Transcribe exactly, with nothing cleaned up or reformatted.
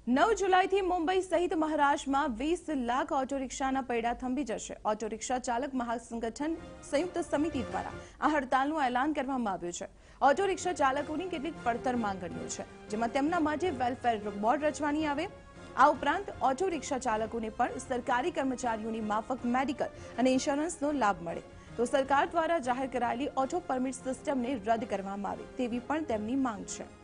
નવ જુલાઈથી મુંબઈ સહિત મહારાષ્ટ્રમાં વીસ લાખ ઓટો રિક્ષાના પૈડા થંભી જશે। ઓટો રિક્ષા ચાલક મહાસંગઠન સંયુક્ત સમિતિ દ્વારા આ હડતાલનું એલાન કરવામાં આવ્યું છે। ઓટો રિક્ષા ચાલકોની કેટલીક પડતર માંગણીઓ છે, જેમાં તેમના માટે વેલફેર બોર્ડ રચવાની આવે। આ ઉપરાંત ઓટો રિક્ષા ચાલકોને પણ સરકારી કર્મચારીઓની માફક મેડિકલ અને ઇન્સ્યોરન્સનો લાભ મળે, તો સરકાર દ્વારા જાહેર કરાયેલી ઓટો પરમિટ સિસ્ટમને રદ કરવામાં આવે તેવી પણ તેમની માંગ છે।